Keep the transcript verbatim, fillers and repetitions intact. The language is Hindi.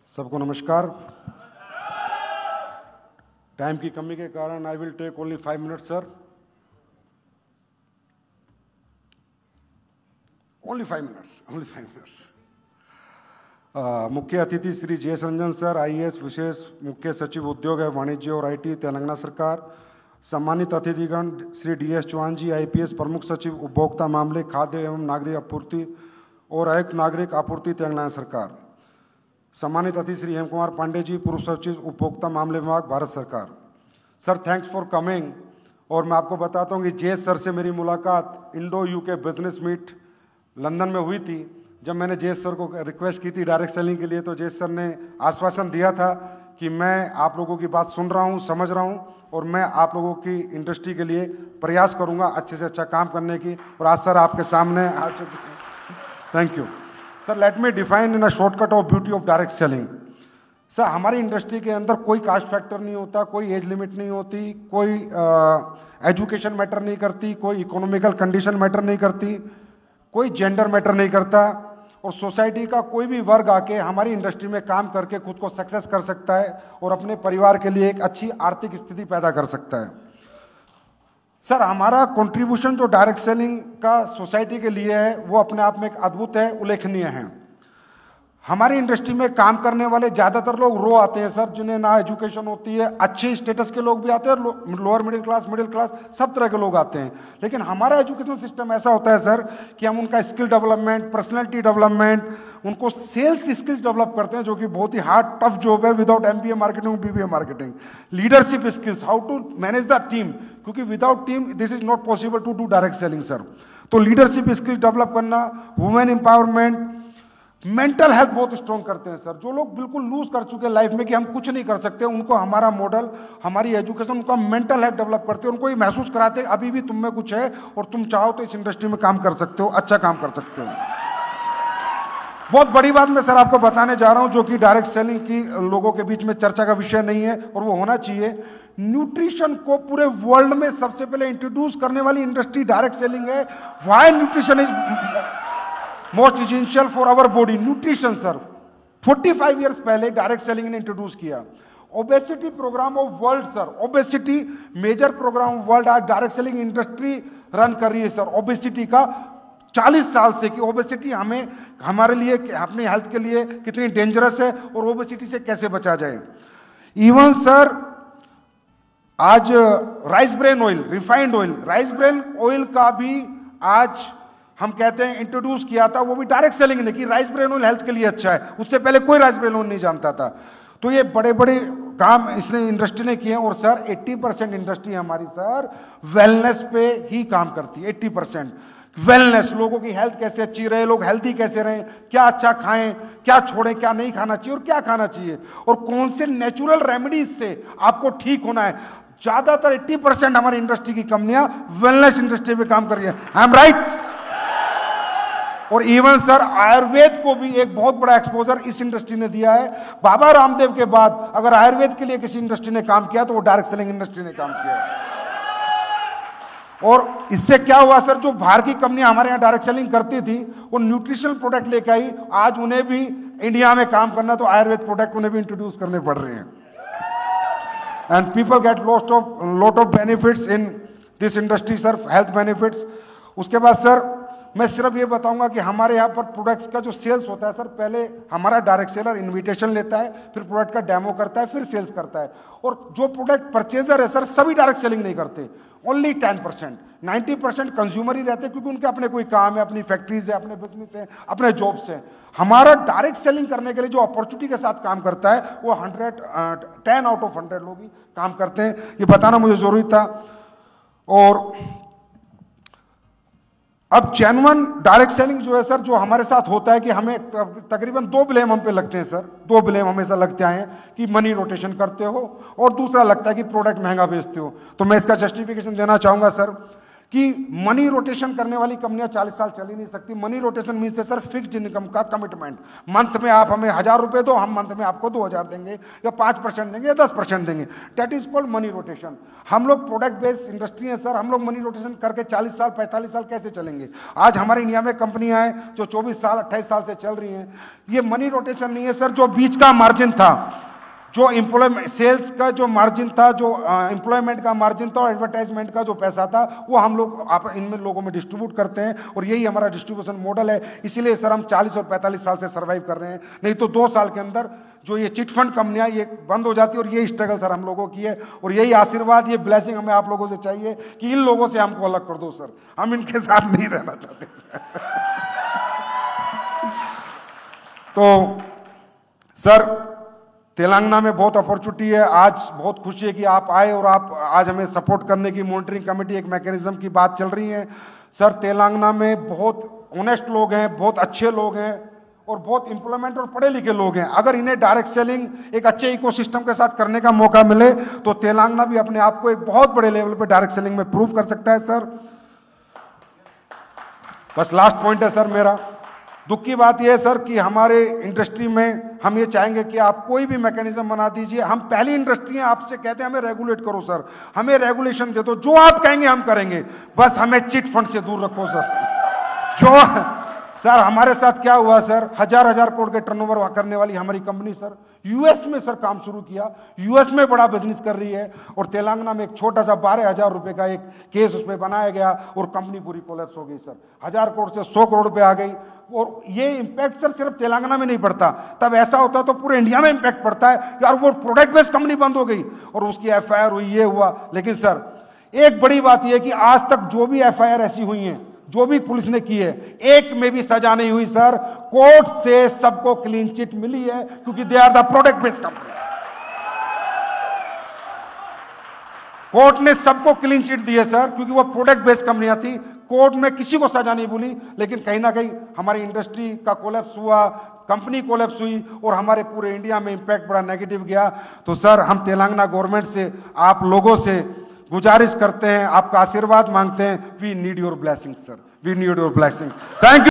सबको नमस्कार। टाइम की कमी के कारण I will take only five minutes sir, only five minutes only five minutes. मुख्य अतिथि श्री जयेश रंजन सर, आईएएस विशेष मुख्य सचिव उद्योग एवं वाणिज्य और आईटी तेलंगाना सरकार। सम्मानित अतिथिगण Shri D S Chauhan ji, IPS प्रमुख सचिव उपभोक्ता मामले, खाद्य एवं नागरिक आपूर्ति और आयुक्त नागरिक आपूर्ति तेलंगाना सरकार। सम्मानित अतिथि श्री हेम कुमार पांडे जी, पूर्व सचिव उपभोक्ता मामले विभाग, भारत सरकार। Sir thanks for coming. और मैं आपको बताता हूँ कि जयेश सर से मेरी मुलाकात Indo UK business meet London में हुई थी। जब मैंने जयेश सर को रिक्वेस्ट की थी डायरेक्ट सेलिंग के लिए, तो जयेश सर ने आश्वासन दिया था कि मैं आप लोगों की बात सुन रहा हूँ, समझ रहा हूँ और मैं आप लोगों की इंडस्ट्री के लिए प्रयास करूँगा अच्छे से अच्छा काम करने की। और आज सर आपके सामने आ चुके हैं। Thank you sir. Let me define in a shortcut of beauty of direct selling. Sir हमारी इंडस्ट्री के अंदर कोई कास्ट फैक्टर नहीं होता, कोई एज लिमिट नहीं होती, कोई एजुकेशन मैटर नहीं करती, कोई इकोनॉमिकल कंडीशन मैटर नहीं करती, कोई जेंडर मैटर नहीं करता। और सोसाइटी का कोई भी वर्ग आके हमारी इंडस्ट्री में काम करके खुद को सक्सेस कर सकता है और अपने परिवार के लिए एक अच्छी आर्थिक स्थिति पैदा कर सकता है। सर हमारा कंट्रीब्यूशन जो डायरेक्ट सेलिंग का सोसाइटी के लिए है वो अपने आप में एक अद्भुत है, उल्लेखनीय है। हमारी इंडस्ट्री में काम करने वाले ज़्यादातर लोग रो आते हैं सर, जिन्हें ना एजुकेशन होती है, अच्छे स्टेटस के लोग भी आते हैं, lower middle class, middle class, सब तरह के लोग आते हैं। लेकिन हमारा एजुकेशन सिस्टम ऐसा होता है सर कि हम उनका स्किल डेवलपमेंट, पर्सनैलिटी डेवलपमेंट, उनको सेल्स स्किल्स डेवलप करते हैं, जो कि बहुत ही हार्ड टफ जॉब है without MBA marketing, BBA marketing. Leadership skills, how to manage the team, क्योंकि without team this is not possible to do direct selling sir. तो लीडरशिप स्किल्स डेवलप करना, वुमेन एम्पावरमेंट, मेंटल हेल्थ बहुत स्ट्रॉन्ग करते हैं सर। जो लोग बिल्कुल लूज कर चुके हैं लाइफ में कि हम कुछ नहीं कर सकते, उनको हमारा मॉडल, हमारी एजुकेशन, उनका मेंटल हेल्थ डेवलप करते हैं, उनको ये महसूस कराते हैं अभी भी तुम में कुछ है और तुम चाहो तो इस इंडस्ट्री में काम कर सकते हो, अच्छा काम कर सकते हो। बहुत बड़ी बात मैं सर आपको बताने जा रहा हूं, जो कि डायरेक्ट सेलिंग की लोगों के बीच में चर्चा का विषय नहीं है और वो होना चाहिए। न्यूट्रिशन को पूरे वर्ल्ड में सबसे पहले इंट्रोड्यूस करने वाली इंडस्ट्री डायरेक्ट सेलिंग है। Why nutrition is most essential for our body. Nutrition sir पैंतालीस इयर्स पहले डायरेक्ट सेलिंग ने इंट्रोड्यूस किया। Obesity program of world sir, obesity major program of world आज डायरेक्ट सेलिंग इंडस्ट्री रन कर रही है सर। ओबेसिटी का चालीस साल से कि ओबेसिटी हमें, हमारे लिए, अपनी हेल्थ के लिए कितनी डेंजरस है और ओबेसिटी से कैसे बचा जाए। इवन सर आज rice bran oil, refined oil, rice bran oil का भी आज हम कहते हैं इंट्रोड्यूस किया था, वो भी डायरेक्ट सेलिंग ने कि राइस ब्रेन ऑयल हेल्थ के लिए अच्छा है। उससे पहले कोई राइस ब्रेन ऑयल नहीं जानता था। तो ये बड़े बड़े काम इसने इंडस्ट्री ने किए हैं। और सर अस्सी परसेंट इंडस्ट्री हमारी सर वेलनेस पे ही काम करती है। अस्सी परसेंट वेलनेस, लोगों की हेल्थ कैसे अच्छी रहे, लोग हेल्थी कैसे रहें, क्या अच्छा खाएं, क्या छोड़ें, क्या नहीं खाना चाहिए और क्या खाना चाहिए, और कौन से नेचुरल रेमेडीज से आपको ठीक होना है। ज्यादातर अस्सी परसेंट हमारी इंडस्ट्री की कंपनियां वेलनेस इंडस्ट्री पे काम कर रही है। I am right. और इवन सर आयुर्वेद को भी एक बहुत बड़ा एक्सपोजर इस इंडस्ट्री ने दिया है। बाबा रामदेव के बाद अगर आयुर्वेद के लिए किसी इंडस्ट्री ने काम किया तो वो डायरेक्ट सेलिंग इंडस्ट्री ने काम किया है। और इससे क्या हुआ सर, जो बाहर की कंपनियां हमारे यहाँ डायरेक्ट सेलिंग करती थी वो न्यूट्रिशनल प्रोडक्ट लेकर आई, आज उन्हें भी इंडिया में काम करना तो आयुर्वेद प्रोडक्ट उन्हें भी इंट्रोड्यूस करने पड़ रहे हैं। And people get lot of lot of benefits in this industry sir, health benefits. उसके बाद सर मैं सिर्फ ये बताऊंगा कि हमारे यहाँ पर प्रोडक्ट्स का जो सेल्स होता है सर, पहले हमारा डायरेक्ट सेलर इनविटेशन लेता है, फिर प्रोडक्ट का डेमो करता है, फिर सेल्स करता है। और जो प्रोडक्ट परचेजर है सर, सभी डायरेक्ट सेलिंग नहीं करते, only ten percent, ninety percent consumer ही रहते हैं, क्योंकि उनके अपने कोई काम है, अपनी फैक्ट्रीज है, अपने बिजनेस है, अपने जॉब्स है। हमारा डायरेक्ट सेलिंग करने के लिए जो अपॉर्चुनिटी के साथ काम करता है वो hundred ten out of hundred लोग ही काम करते हैं। ये बताना मुझे जरूरी था। और अब जेन्युइन डायरेक्ट सेलिंग जो है सर, जो हमारे साथ होता है कि हमें तकरीबन दो ब्लेम हम पे लगते हैं सर, दो ब्लेम हमेशा लगते आए हैं कि मनी रोटेशन करते हो और दूसरा लगता है कि प्रोडक्ट महंगा बेचते हो। तो मैं इसका जस्टिफिकेशन देना चाहूंगा सर कि मनी रोटेशन करने वाली कंपनियां चालीस साल चल ही नहीं सकती। मनी रोटेशन मीन से सर फिक्स्ड इनकम का कमिटमेंट, मंथ में आप हमें हजार रुपए दो, हम मंथ में आपको दो हजार देंगे या पांच परसेंट देंगे या दस परसेंट देंगे, that is called money rotation. हम लोग प्रोडक्ट बेस्ड इंडस्ट्री है सर, हम लोग मनी रोटेशन करके चालीस साल पैंतालीस साल कैसे चलेंगे? आज हमारे इंडिया में कंपनियां हैं जो चौबीस साल अट्ठाईस साल से चल रही हैं। ये मनी रोटेशन नहीं है सर। जो बीच का मार्जिन था, जो एम्प्लॉयमेंट सेल्स का जो मार्जिन था, जो एम्प्लॉयमेंट का मार्जिन था और एडवर्टाइजमेंट का जो पैसा था, वो हम लोग आप इनमें लोगों में डिस्ट्रीब्यूट करते हैं और यही हमारा डिस्ट्रीब्यूशन मॉडल है। इसीलिए सर हम चालीस और पैंतालीस साल से सर्वाइव कर रहे हैं। नहीं तो दो साल के अंदर जो ये चिट फंड कंपनियां ये बंद हो जाती है। और ये स्ट्रगल सर हम लोगों की है और यही आशीर्वाद, ये ब्लेसिंग हमें आप लोगों से चाहिए कि इन लोगों से हमको अलग कर दो सर, हम इनके साथ नहीं रहना चाहते सर। तो सर तेलंगाना में बहुत अपॉर्चुनिटी है। आज बहुत खुशी है कि आप आए और आप आज हमें सपोर्ट करने की मॉनिटरिंग कमेटी एक मैकेनिज्म की बात चल रही है। सर तेलंगाना में बहुत ऑनेस्ट लोग हैं, बहुत अच्छे लोग हैं और बहुत एम्प्लॉयमेंट और पढ़े लिखे लोग हैं। अगर इन्हें डायरेक्ट सेलिंग एक अच्छे इकोसिस्टम के साथ करने का मौका मिले तो तेलंगाना भी अपने आप को एक बहुत बड़े लेवल पे डायरेक्ट सेलिंग में प्रूव कर सकता है सर। बस लास्ट पॉइंट है सर मेरा, दुख की बात यह है सर कि हमारे इंडस्ट्री में हम ये चाहेंगे कि आप कोई भी मैकेनिज्म बना दीजिए। हम पहली इंडस्ट्री हैं, आपसे कहते हैं हमें रेगुलेट करो सर, हमें रेगुलेशन दे दो, जो आप कहेंगे हम करेंगे, बस हमें चिट फंड से दूर रखो सर। जो सर हमारे साथ क्या हुआ सर, हजार हजार करोड़ के टर्नओवर करने वाली हमारी कंपनी सर यूएस में सर काम शुरू किया, यूएस में बड़ा बिजनेस कर रही है और तेलंगाना में एक छोटा सा बारह हजार रुपए का एक केस उसमें बनाया गया और कंपनी पूरी कोलैप्स हो गई सर। हजार करोड़ से सौ करोड़ पे आ गई। और ये इंपैक्ट सर सिर्फ तेलंगाना में नहीं पड़ता, तब ऐसा होता तो पूरे इंडिया में इंपैक्ट पड़ता है यार। वो प्रोडक्ट बेस्ड कंपनी बंद हो गई और उसकी एफ आई आर हुई, ये हुआ। लेकिन सर एक बड़ी बात यह कि आज तक जो भी एफ आई आर ऐसी हुई है, जो भी पुलिस ने की है, एक में भी सजा नहीं हुई सर। कोर्ट से सबको क्लीन चिट मिली है क्योंकि they are the product based company. कोर्ट ने सबको क्लीन चिट दी है सर क्योंकि वो प्रोडक्ट बेस्ड कंपनियां थी। कोर्ट में किसी को सजा नहीं बोली, लेकिन कहीं ना कहीं हमारी इंडस्ट्री का कोलैप्स हुआ, कंपनी कोलैप्स हुई और हमारे पूरे इंडिया में इंपैक्ट बड़ा नेगेटिव गया। तो सर हम तेलंगाना गवर्नमेंट से, आप लोगों से गुजारिश करते हैं, आपका आशीर्वाद मांगते हैं। We need your blessing sir, we need your blessing. Thank you.